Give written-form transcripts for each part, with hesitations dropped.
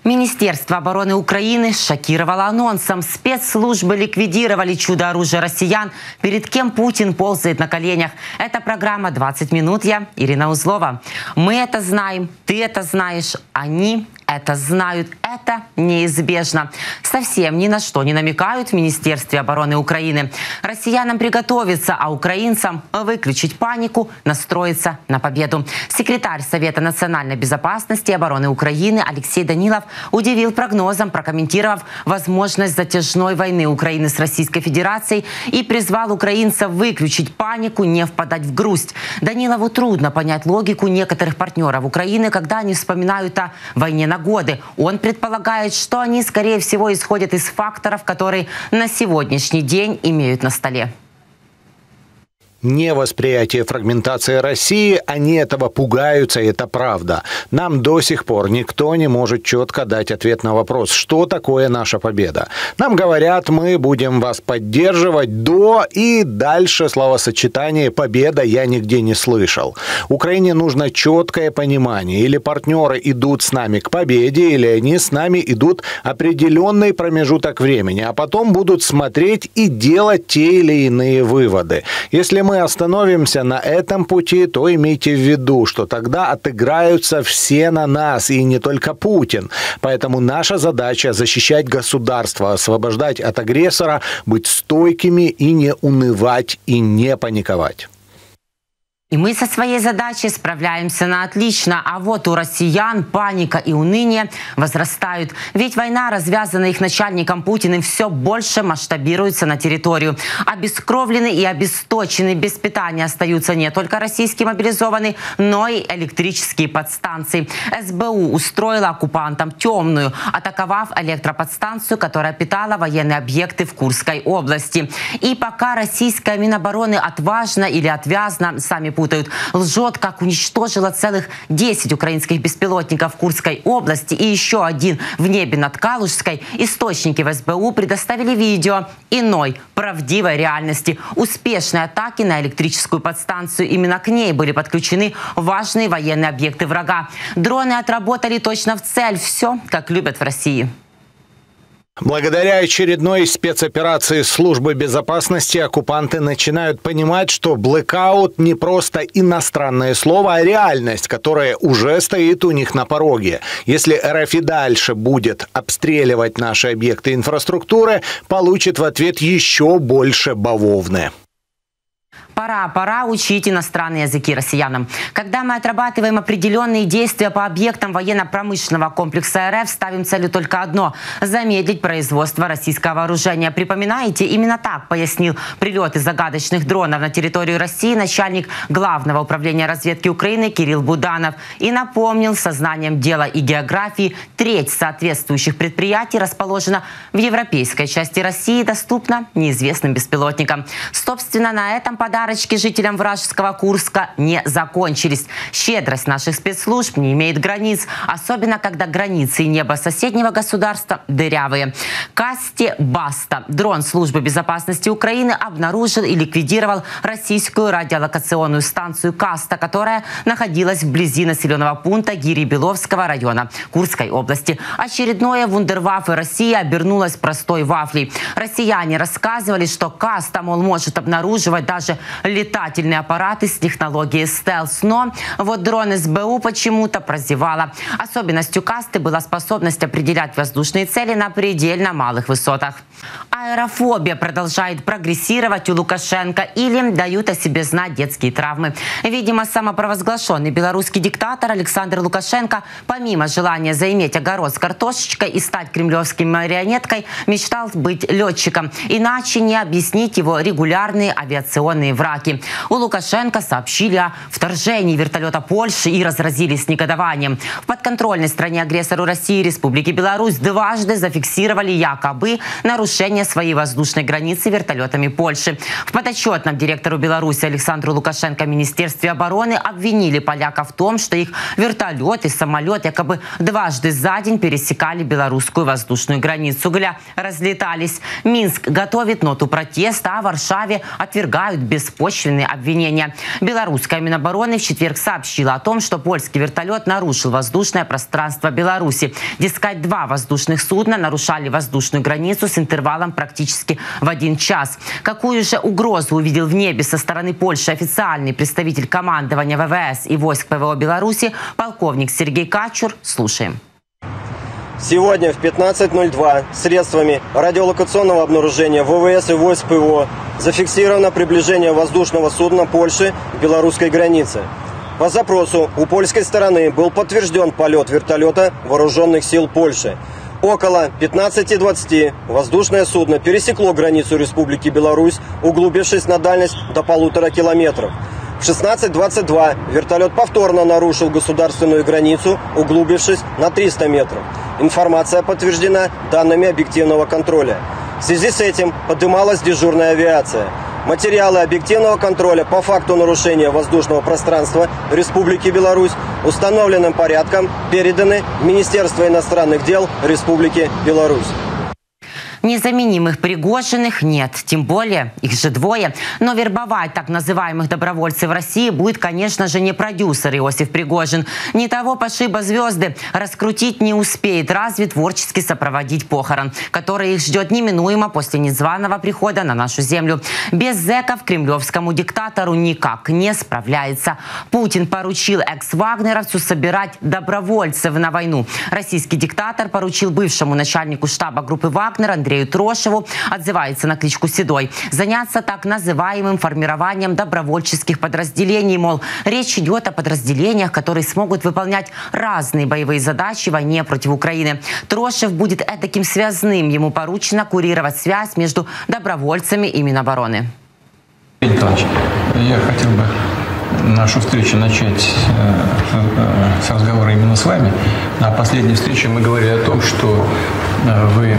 Министерство обороны Украины шокировало анонсом. Спецслужбы ликвидировали чудо-оружие россиян. Перед кем Путин ползает на коленях. Это программа «20 минут». Я Ирина Узлова. Мы это знаем, ты это знаешь, они это знают. Это неизбежно. Совсем ни на что не намекают в Министерстве обороны Украины. Россиянам приготовиться, а украинцам выключить панику, настроиться на победу. Секретарь Совета национальной безопасности и обороны Украины Алексей Данилов удивил прогнозом, прокомментировав возможность затяжной войны Украины с Российской Федерацией и призвал украинцев выключить панику, не впадать в грусть. Данилову трудно понять логику некоторых партнеров Украины, когда они вспоминают о войне на годы. Он предполагает, что они, скорее всего, исходят из факторов, которые на сегодняшний день имеют на столе. Невосприятие фрагментации России, они этого пугаются, и это правда. Нам до сих пор никто не может четко дать ответ на вопрос, что такое наша победа. Нам говорят, мы будем вас поддерживать до и дальше словосочетание «победа» я нигде не слышал. Украине нужно четкое понимание, или партнеры идут с нами к победе, или они с нами идут определенный промежуток времени, а потом будут смотреть и делать те или иные выводы. Если мы остановимся на этом пути, то имейте в виду, что тогда отыграются все на нас, и не только Путин. Поэтому наша задача – защищать государство, освобождать от агрессора, быть стойкими и не унывать, и не паниковать. И мы со своей задачей справляемся на отлично. А вот у россиян паника и уныние возрастают. Ведь война, развязанная их начальником Путиным, все больше масштабируется на территорию. Обескровлены и обесточены, без питания остаются не только российские мобилизованные, но и электрические подстанции. СБУ устроила оккупантам темную, атаковав электроподстанцию, которая питала военные объекты в Курской области. И пока российская Минобороны отважно или отвязно, сами путают, лжет, как уничтожила целых 10 украинских беспилотников в Курской области и еще один в небе над Калужской, источники в СБУ предоставили видео иной, правдивой реальности. Успешной атаки на электрическую подстанцию. Именно к ней были подключены важные военные объекты врага. Дроны отработали точно в цель. Все, как любят в России. Благодаря очередной спецоперации службы безопасности оккупанты начинают понимать, что блэкаут не просто иностранное слово, а реальность, которая уже стоит у них на пороге. Если РФ и дальше будет обстреливать наши объекты инфраструктуры, получит в ответ еще больше бавовны. Пора учить иностранные языки россиянам. Когда мы отрабатываем определенные действия по объектам военно-промышленного комплекса РФ, ставим целью только одно – замедлить производство российского вооружения. Припоминаете? Именно так пояснил прилеты загадочных дронов на территорию России начальник Главного управления разведки Украины Кирилл Буданов. И напомнил, сознанием дела и географии, треть соответствующих предприятий расположена в европейской части России, доступна неизвестным беспилотникам. Собственно, на этом подарочки жителям вражеского Курска не закончились. Щедрость наших спецслужб не имеет границ, особенно когда границы и небо соседнего государства дырявые. Касте Баста. Дрон службы безопасности Украины обнаружил и ликвидировал российскую радиолокационную станцию Каста, которая находилась вблизи населенного пункта Гирибеловского района Курской области. Очередное вундерваффе России обернулось простой вафлей. Россияне рассказывали, что Каста, мол, может обнаруживать даже летательные аппараты с технологией стелс. Но вот дрон СБУ почему-то прозевала. Особенностью Касты была способность определять воздушные цели на предельно малых высотах. Аэрофобия продолжает прогрессировать у Лукашенко, или дают о себе знать детские травмы. Видимо, самопровозглашенный белорусский диктатор Александр Лукашенко, помимо желания заиметь огород с картошечкой и стать кремлевской марионеткой, мечтал быть летчиком. Иначе не объяснить его регулярные авиационные враки. У Лукашенко сообщили о вторжении вертолета Польши и разразились негодованием. В подконтрольной стране-агрессору России, Республике Беларусь, дважды зафиксировали якобы нарушение своей воздушной границы вертолетами Польши. В подотчетном директору Беларуси Александру Лукашенко Министерстве обороны обвинили поляков в том, что их вертолет и самолет якобы дважды за день пересекали белорусскую воздушную границу. Разлетались. Минск готовит ноту протеста, а в Варшаве отвергают без беспочвенные обвинения. Белорусская Минобороны в четверг сообщила о том, что польский вертолет нарушил воздушное пространство Беларуси. Дескать, 2 воздушных судна нарушали воздушную границу с интервалом практически в 1 час. Какую же угрозу увидел в небе со стороны Польши официальный представитель командования ВВС и войск ПВО Беларуси, полковник Сергей Качур? Слушаем. Сегодня в 15:02 средствами радиолокационного обнаружения ВВС и войск ПВО зафиксировано приближение воздушного судна Польши к белорусской границе. По запросу у польской стороны был подтвержден полет вертолета вооруженных сил Польши. Около 15:20 воздушное судно пересекло границу Республики Беларусь, углубившись на дальность до 1,5 километров. В 16:22 вертолет повторно нарушил государственную границу, углубившись на 300 метров. Информация подтверждена данными объективного контроля. В связи с этим подымалась дежурная авиация. Материалы объективного контроля по факту нарушения воздушного пространства Республики Беларусь установленным порядком переданы в Министерство иностранных дел Республики Беларусь. Незаменимых Пригожиных нет, тем более их же 2. Но вербовать так называемых добровольцев в России будет, конечно же, не продюсер Иосиф Пригожин. Не того пошиба звезды раскрутить не успеет, разве творчески сопроводить похорон, который их ждет неминуемо после незваного прихода на нашу землю. Без зэков кремлевскому диктатору никак не справляется. Путин поручил экс-вагнеровцу собирать добровольцев на войну. Российский диктатор поручил бывшему начальнику штаба группы «Вагнер» Андрею Трошеву, отзывается на кличку Седой, заняться так называемым формированием добровольческих подразделений. Мол, речь идет о подразделениях, которые смогут выполнять разные боевые задачи в войне против Украины. Трошев будет этаким связным. Ему поручено курировать связь между добровольцами и Минобороны. Николаевич, я хотел бы нашу встречу начать с разговора именно с вами. На последней встрече мы говорили о том, что вы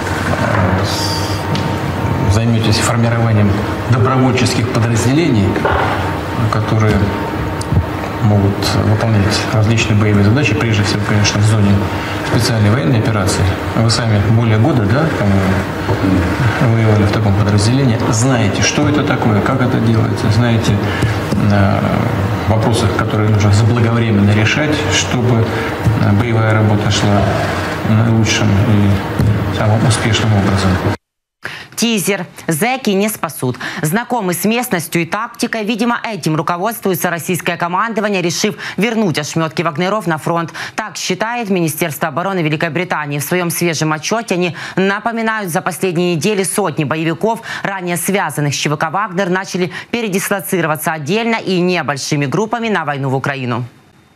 займетесь формированием добровольческих подразделений, которые могут выполнять различные боевые задачи, прежде всего, конечно, в зоне специальной военной операции. Вы сами более года, да, воевали в таком подразделении. Знаете, что это такое, как это делается, знаете вопросы, которые нужно заблаговременно решать, чтобы боевая работа шла наилучшим и самым успешным образом. Тизер. Зэки не спасут. Знакомы с местностью и тактикой. Видимо, этим руководствуется российское командование, решив вернуть ошметки вагнеров на фронт. Так считает Министерство обороны Великобритании. В своем свежем отчете они напоминают, за последние недели сотни боевиков, ранее связанных с ЧВК «Вагнер», начали передислоцироваться отдельно и небольшими группами на войну в Украину.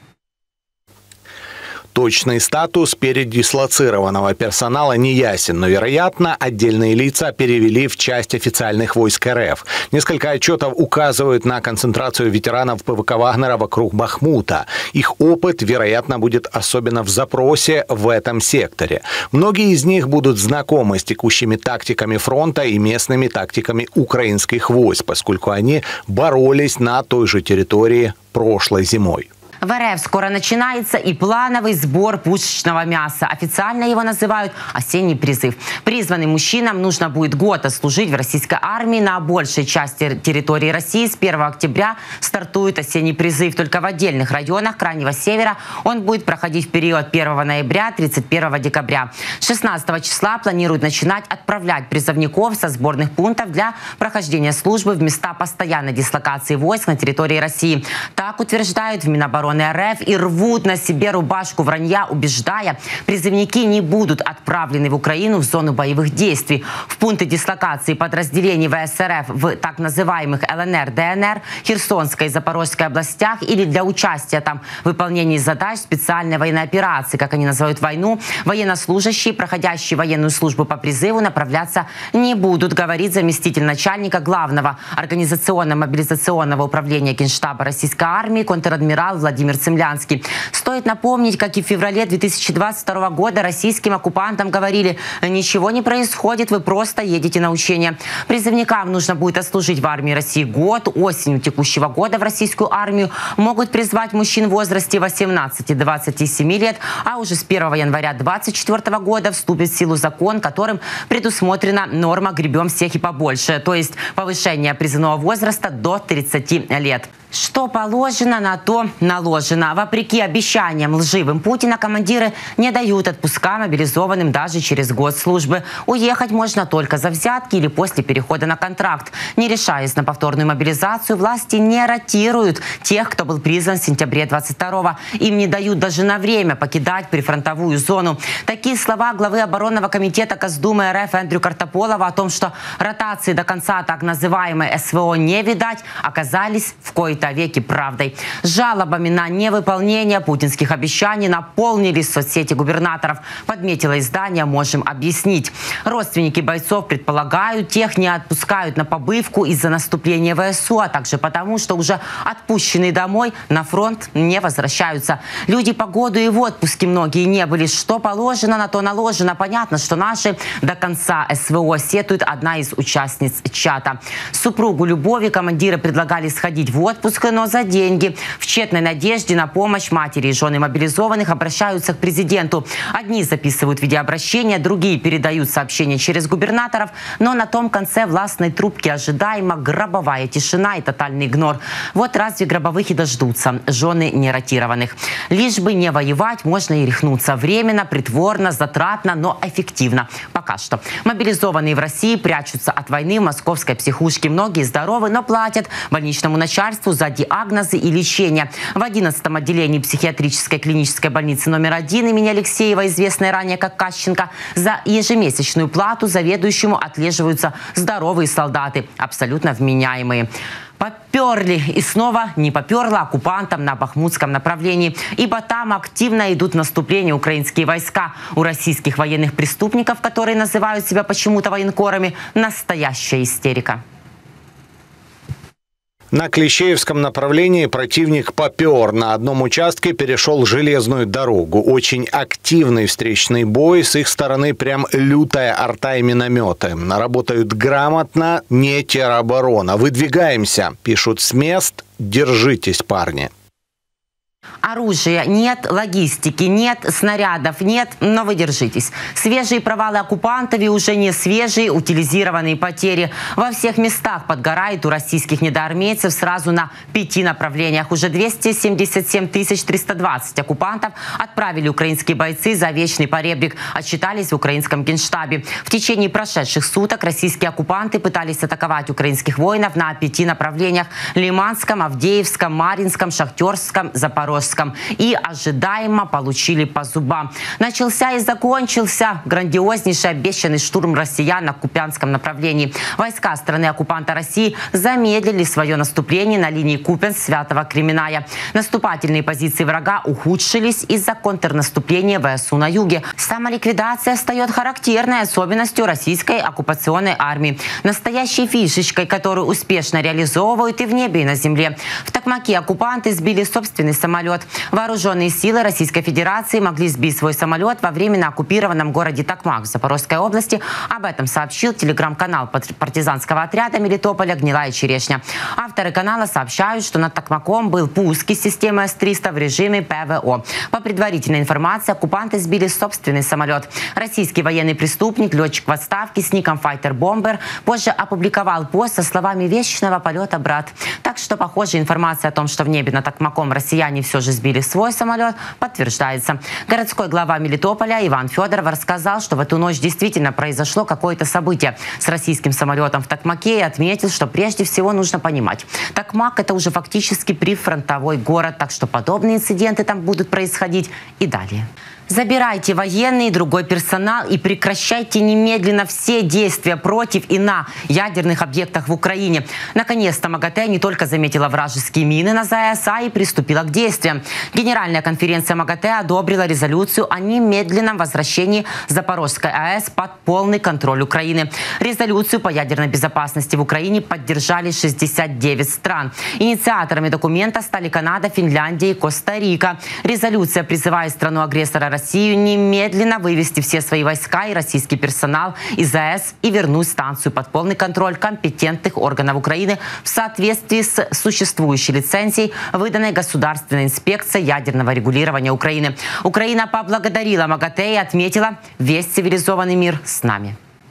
Точный статус передислоцированного персонала не ясен, но, вероятно, отдельные лица перевели в часть официальных войск РФ. Несколько отчетов указывают на концентрацию ветеранов ПВК «Вагнера» вокруг Бахмута. Их опыт, вероятно, будет особенно в запросе в этом секторе. Многие из них будут знакомы с текущими тактиками фронта и местными тактиками украинских войск, поскольку они боролись на той же территории прошлой зимой. В РФ скоро начинается и плановый сбор пушечного мяса. Официально его называют «осенний призыв». Призванным мужчинам нужно будет год отслужить в российской армии. На большей части территории России с 1 октября стартует осенний призыв. Только в отдельных районах Крайнего Севера он будет проходить в период 1 ноября – 31 декабря. 16 числа планируют начинать отправлять призывников со сборных пунктов для прохождения службы в места постоянной дислокации войск на территории России. Так утверждают в Минобороны РФ и рвут на себе рубашку вранья, убеждая, призывники не будут отправлены в Украину в зону боевых действий. В пункты дислокации подразделений ВС РФ в так называемых ЛНР, ДНР, Херсонской и Запорожской областях или для участия там в выполнении задач специальной военной операции, как они называют войну, военнослужащие, проходящие военную службу по призыву, направляться не будут, говорит заместитель начальника главного организационно-мобилизационного управления Генштаба российской армии контр-адмирал Владимир Владимир Цемлянский. Стоит напомнить, как и в феврале 2022 года российским оккупантам говорили: ничего не происходит, вы просто едете на учения. Призывникам нужно будет отслужить в армии России год. Осенью текущего года в российскую армию могут призвать мужчин в возрасте 18-27 лет, а уже с 1 января 2024 года вступит в силу закон, которым предусмотрена норма «гребем всех и побольше», то есть повышение призывного возраста до 30 лет. Что положено, на то наложено. Вопреки обещаниям лживым Путина, командиры не дают отпуска мобилизованным даже через год службы. Уехать можно только за взятки или после перехода на контракт. Не решаясь на повторную мобилизацию, власти не ротируют тех, кто был призван в сентябре 22-го. Им не дают даже на время покидать прифронтовую зону. Такие слова главы оборонного комитета Госдумы РФ Эндрю Картополова о том, что ротации до конца так называемой СВО не видать, оказались в кои-то веки правдой. Жалобами на невыполнение путинских обещаний наполнились соцсети губернаторов. Подметило издание «Можем объяснить». Родственники бойцов предполагают, тех не отпускают на побывку из-за наступления ВСУ, а также потому, что уже отпущенные домой на фронт не возвращаются. Люди по году и в отпуске многие не были. Что положено, на то наложено. Понятно, что наши до конца СВО, сетует одна из участниц чата. Супругу Любови командиры предлагали сходить в отпуск, но за деньги. В тщетной надежде на помощь матери и жены мобилизованных обращаются к президенту. Одни записывают видеообращения, другие передают сообщения через губернаторов, но на том конце властной трубки ожидаемо гробовая тишина и тотальный игнор. Вот разве гробовых и дождутся жены неротированных. Лишь бы не воевать, можно и рехнуться. Временно, притворно, затратно, но эффективно. Пока что. Мобилизованные в России прячутся от войны в московской психушке. Многие здоровы, но платят больничному начальству за диагнозы и лечение. В 11-м отделении психиатрической клинической больницы номер 1 имени Алексеева, известной ранее как Кащенко, за ежемесячную плату заведующему отлеживаются здоровые солдаты, абсолютно вменяемые. Поперли. И снова не поперло оккупантам на бахмутском направлении, ибо там активно идут в наступление украинские войска. У российских военных преступников, которые называют себя почему-то военкорами, настоящая истерика. На Клещеевском направлении противник попер. На одном участке перешел железную дорогу. Очень активный встречный бой. С их стороны прям лютая арта и минометы. Работают грамотно, не тероборона. Выдвигаемся, пишут с мест. Держитесь, парни. Оружия нет, логистики нет, снарядов нет, но вы держитесь. Свежие провалы оккупантов и уже не свежие утилизированные потери. Во всех местах подгорает у российских недоармейцев сразу на 5 направлениях. Уже 277 320 оккупантов отправили украинские бойцы за вечный поребрик, отчитались в украинском генштабе. В течение прошедших суток российские оккупанты пытались атаковать украинских воинов на 5 направлениях: Лиманском, Авдеевском, Маринском, Шахтерском, Запорожском. И ожидаемо получили по зубам. Начался и закончился грандиознейший обещанный штурм россиян на Купянском направлении. Войска страны-оккупанта России замедлили свое наступление на линии Купянск-Святого-Кременная. Наступательные позиции врага ухудшились из-за контрнаступления ВСУ на юге. Самоликвидация стает характерной особенностью российской оккупационной армии. Настоящей фишечкой, которую успешно реализовывают и в небе, и на земле. В Токмаке оккупанты сбили собственный самолет. Вооруженные силы Российской Федерации могли сбить свой самолет во временно оккупированном городе Токмак в Запорожской области. Об этом сообщил телеграм-канал партизанского отряда Мелитополя «Гнилая черешня». Авторы канала сообщают, что над Токмаком был пуск из системы С-300 в режиме ПВО. По предварительной информации, оккупанты сбили собственный самолет. Российский военный преступник, летчик в отставке с ником Fighter Bomber, позже опубликовал пост со словами «Вечного полета, брат». Так что, похоже, информация о том, что в небе над Токмаком россияне все же сбили свой самолет, подтверждается. Городской глава Мелитополя Иван Федоров рассказал, что в эту ночь действительно произошло какое-то событие с российским самолетом в Токмаке, и отметил, что прежде всего нужно понимать: Токмак — это уже фактически прифронтовой город, так что подобные инциденты там будут происходить и далее. Забирайте военный и другой персонал и прекращайте немедленно все действия против и на ядерных объектах в Украине. Наконец-то МАГАТЭ не только заметила вражеские мины на ЗАЭС, а и приступила к действиям. Генеральная конференция МАГАТЭ одобрила резолюцию о немедленном возвращении Запорожской АЭС под полный контроль Украины. Резолюцию по ядерной безопасности в Украине поддержали 69 стран. Инициаторами документа стали Канада, Финляндия и Коста-Рика. Резолюция призывает страну-агрессора Россию немедленно вывести все свои войска и российский персонал из АЭС и вернуть станцию под полный контроль компетентных органов Украины в соответствии с существующей лицензией, выданной Государственной инспекцией ядерного регулирования Украины. Украина поблагодарила МАГАТЭ и отметила: весь цивилизованный мир с нами.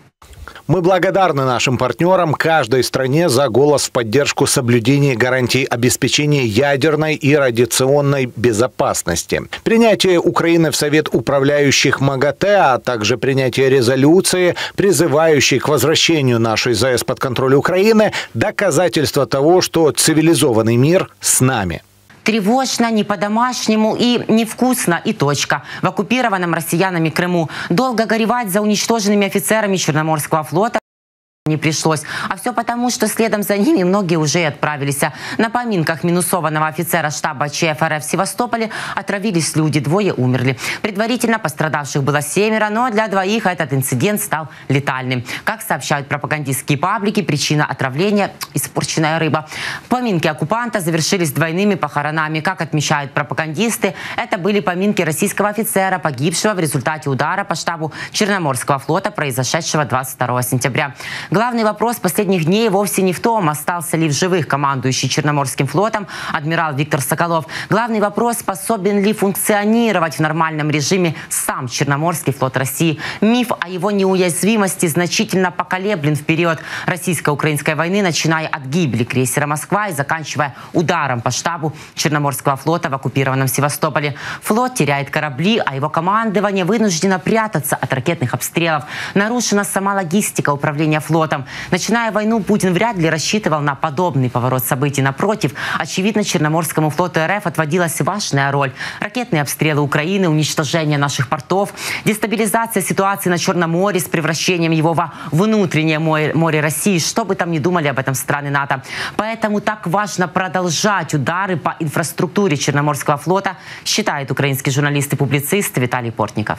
Мы благодарны нашим партнерам, каждой стране за голос в поддержку соблюдения гарантий обеспечения ядерной и радиационной безопасности. Принятие Украины в Совет управляющих МАГАТЭ, а также принятие резолюции, призывающей к возвращению нашей ЗАЭС под контроль Украины, доказательство того, что цивилизованный мир с нами. Тревожно, не по-домашнему и невкусно, и точка. В оккупированном россиянами Крыму долго горевать за уничтоженными офицерами Черноморского флота не пришлось. А все потому, что следом за ними многие уже и отправились. На поминках минусованного офицера штаба ЧФ РФ в Севастополе отравились люди, 2 умерли. Предварительно пострадавших было 7, но для 2 этот инцидент стал летальным. Как сообщают пропагандистские паблики, причина отравления – испорченная рыба. Поминки оккупанта завершились двойными похоронами. Как отмечают пропагандисты, это были поминки российского офицера, погибшего в результате удара по штабу Черноморского флота, произошедшего 22 сентября. Главный вопрос последних дней вовсе не в том, остался ли в живых командующий Черноморским флотом адмирал Виктор Соколов. Главный вопрос, способен ли функционировать в нормальном режиме сам Черноморский флот России. Миф о его неуязвимости значительно поколеблен в период российско-украинской войны, начиная от гибели крейсера «Москва» и заканчивая ударом по штабу Черноморского флота в оккупированном Севастополе. Флот теряет корабли, а его командование вынуждено прятаться от ракетных обстрелов. Нарушена сама логистика управления флотом. Начиная войну, Путин вряд ли рассчитывал на подобный поворот событий. Напротив, очевидно, Черноморскому флоту РФ отводилась важная роль. Ракетные обстрелы Украины, уничтожение наших портов, дестабилизация ситуации на Черном море с превращением его во внутреннее море России, что бы там ни думали об этом страны НАТО. Поэтому так важно продолжать удары по инфраструктуре Черноморского флота, считает украинский журналист и публицист Виталий Портников.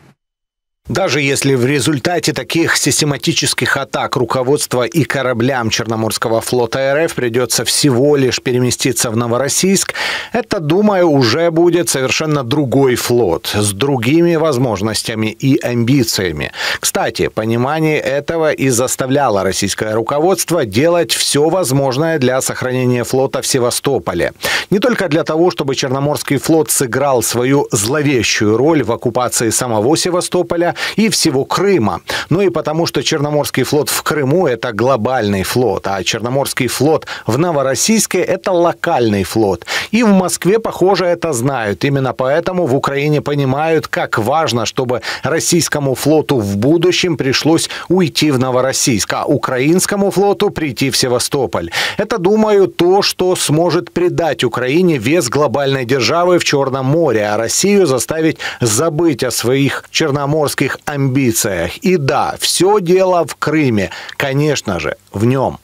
Даже если в результате таких систематических атак руководства и кораблям Черноморского флота РФ придется всего лишь переместиться в Новороссийск, это, думаю, уже будет совершенно другой флот с другими возможностями и амбициями. Кстати, понимание этого и заставляло российское руководство делать все возможное для сохранения флота в Севастополе. Не только для того, чтобы Черноморский флот сыграл свою зловещую роль в оккупации самого Севастополя и всего Крыма. Но и потому, что Черноморский флот в Крыму – это глобальный флот, а Черноморский флот в Новороссийске – это локальный флот. И в Москве, похоже, это знают. Именно поэтому в Украине понимают, как важно, чтобы российскому флоту в будущем пришлось уйти в Новороссийск, а украинскому флоту прийти в Севастополь. Это, думаю, то, что сможет придать Украине вес глобальной державы в Черном море, а Россию заставить забыть о своих черноморских амбициях. И да, все дело в Крыме. Конечно же, в нем.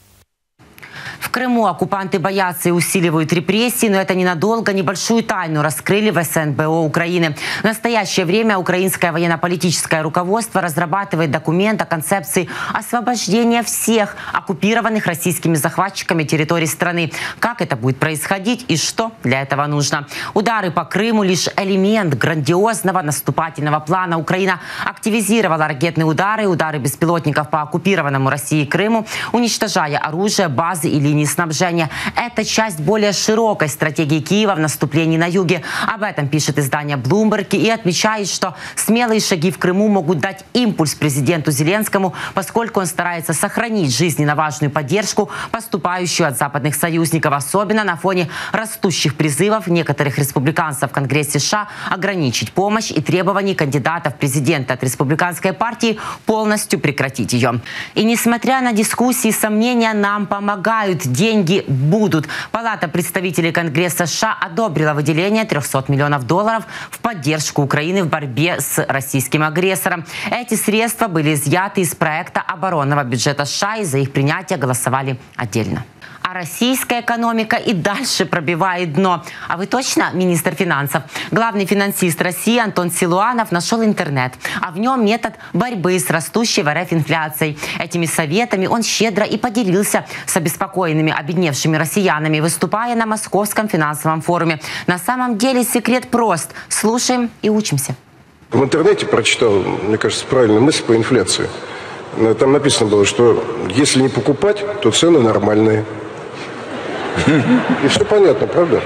В Крыму оккупанты боятся и усиливают репрессии, но это ненадолго. Небольшую тайну раскрыли в СНБО Украины. В настоящее время украинское военно-политическое руководство разрабатывает документ о концепции освобождения всех оккупированных российскими захватчиками территорий страны. Как это будет происходить и что для этого нужно? Удары по Крыму – лишь элемент грандиозного наступательного плана. Украина активизировала ракетные удары беспилотников по оккупированному Россией Крыму, уничтожая оружие, базы и линии снабжения. Это часть более широкой стратегии Киева в наступлении на юге. Об этом пишет издание Bloomberg и отмечает, что смелые шаги в Крыму могут дать импульс президенту Зеленскому, поскольку он старается сохранить жизненно важную поддержку, поступающую от западных союзников, особенно на фоне растущих призывов некоторых республиканцев в Конгрессе США ограничить помощь и требований кандидатов в президенты от республиканской партии полностью прекратить ее. И несмотря на дискуссии и сомнения, нам помогают деньги будут. Палата представителей Конгресса США одобрила выделение $300 миллионов в поддержку Украины в борьбе с российским агрессором. Эти средства были изъяты из проекта оборонного бюджета США, и за их принятие голосовали отдельно. А российская экономика и дальше пробивает дно. А вы точно министр финансов? Главный финансист России Антон Силуанов нашел интернет, а в нем метод борьбы с растущей в РФ инфляцией. Этими советами он щедро и поделился с обеспокоенными, обедневшими россиянами, выступая на Московском финансовом форуме. На самом деле секрет прост. Слушаем и учимся. В интернете прочитал, мне кажется, правильную мысль по инфляции. Там написано было, что если не покупать, то цены нормальные. И все понятно, правда?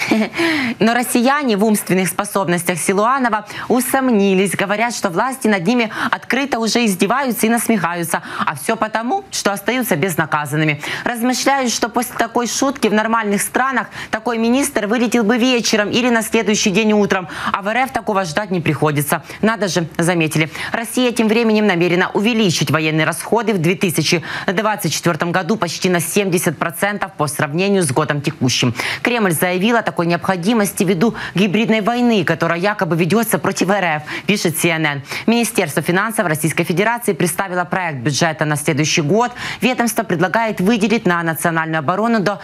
Но россияне в умственных способностях Силуанова усомнились. Говорят, что власти над ними открыто уже издеваются и насмехаются. А все потому, что остаются безнаказанными. Размышляют, что после такой шутки в нормальных странах такой министр вылетел бы вечером или на следующий день утром. А в РФ такого ждать не приходится. Надо же, заметили. Россия тем временем намерена увеличить военные расходы в 2024 году почти на 70% по сравнению с годом текущим. Кремль заявил о такой необходимости ввиду гибридной войны, которая якобы ведется против РФ, пишет CNN. Министерство финансов Российской Федерации представило проект бюджета на следующий год. Ведомство предлагает выделить на национальную оборону до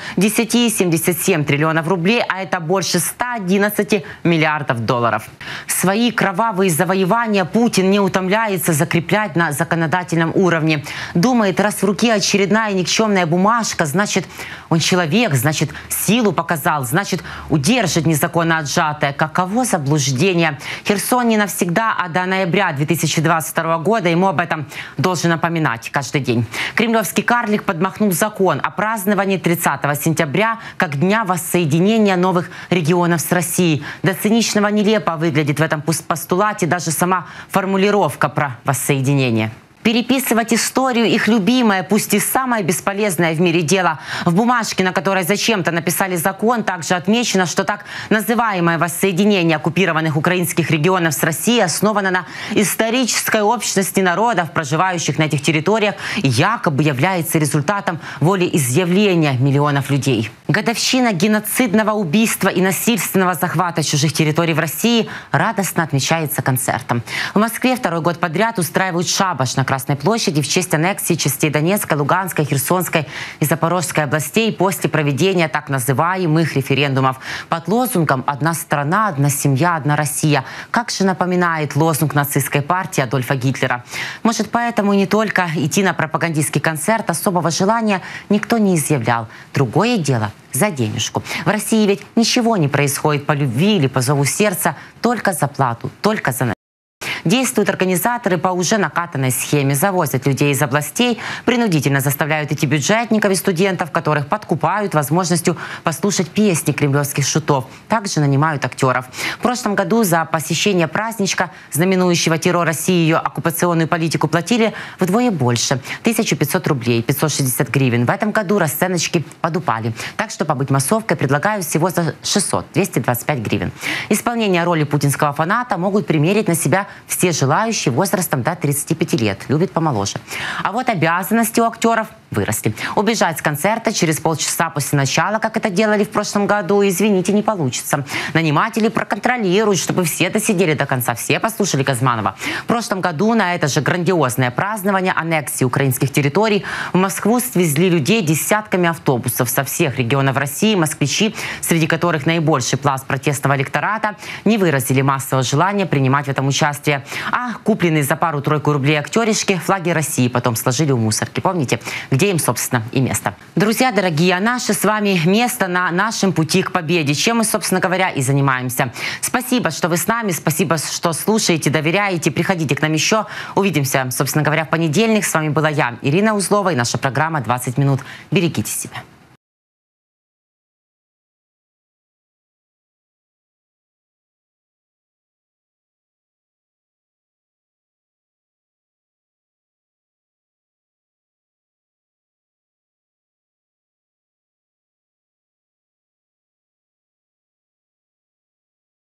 10,77 триллионов рублей, а это больше 111 миллиардов долларов. Свои кровавые завоевания Путин не утомляется закреплять на законодательном уровне. Думает, раз в руке очередная никчемная бумажка, значит, он человек, значит, силу показал, значит, удержит незаконно отжатое. Каково заблуждение. Херсон не навсегда, а до ноября 2022 года ему об этом должен напоминать каждый день. Кремлевский карлик подмахнул закон о праздновании 30 сентября как Дня воссоединения новых регионов с Россией. До циничного нелепо выглядит в этом постулате даже сама формулировка про воссоединение. Переписывать историю их любимое, пусть и самое бесполезное в мире дело. В бумажке, на которой зачем-то написали закон, также отмечено, что так называемое воссоединение оккупированных украинских регионов с Россией основано на исторической общности народов, проживающих на этих территориях, и якобы является результатом волеизъявления миллионов людей. Годовщина геноцидного убийства и насильственного захвата чужих территорий в России радостно отмечается концертом. В Москве второй год подряд устраивают шабаш на Красной площади в честь аннексии частей Донецкой, Луганской, Херсонской и Запорожской областей после проведения так называемых референдумов под лозунгом «Одна страна, одна семья, одна Россия». Как же напоминает лозунг нацистской партии Адольфа Гитлера. Может, поэтому и не только идти на пропагандистский концерт особого желания никто не изъявлял. Другое дело – за денежку. В России ведь ничего не происходит по любви или по зову сердца, только за плату, только за Действуют организаторы по уже накатанной схеме. Завозят людей из областей, принудительно заставляют идти бюджетников и студентов, которых подкупают возможностью послушать песни кремлевских шутов. Также нанимают актеров. В прошлом году за посещение праздничка, знаменующего террор России и ее оккупационную политику, платили вдвое больше. 1500 рублей, 560 гривен. В этом году расценочки подупали. Так что побыть массовкой предлагают всего за 600, 225 гривен. Исполнение роли путинского фаната могут примерить на себя все желающие возрастом до 35 лет, любят помоложе. А вот обязанности у актеров выросли. Убежать с концерта через полчаса после начала, как это делали в прошлом году, извините, не получится. Наниматели проконтролируют, чтобы все досидели до конца, все послушали Газманова. В прошлом году на это же грандиозное празднование аннексии украинских территорий в Москву свезли людей десятками автобусов со всех регионов России. Москвичи, среди которых наибольший пласт протестного электората, не выразили массового желания принимать в этом участие. А купленные за пару-тройку рублей актеришки флаги России потом сложили у мусорки. Помните, где им, собственно, и место. Друзья дорогие, а наше с вами место на нашем пути к победе, чем мы, собственно говоря, и занимаемся. Спасибо, что вы с нами, спасибо, что слушаете, доверяете. Приходите к нам еще. Увидимся, собственно говоря, в понедельник. С вами была я, Ирина Узлова, и наша программа «20 минут». Берегите себя.